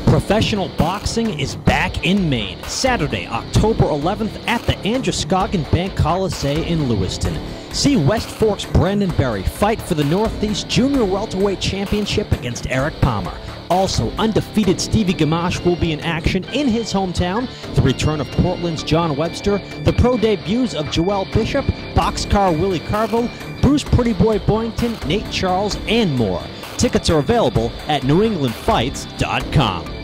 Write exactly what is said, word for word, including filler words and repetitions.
Professional boxing is back in Maine, Saturday, October eleventh at the Androscoggin Bank Coliseum in Lewiston. See West Fork's Brandon Berry fight for the Northeast Junior Welterweight Championship against Eric Palmer. Also, undefeated Stevie Gamache will be in action in his hometown, the return of Portland's John Webster, the pro debuts of Joel Bishop, boxcar Willie Carville, Bruce Pretty Boy Boyington, Nate Charles, and more. Tickets are available at new england fights dot com.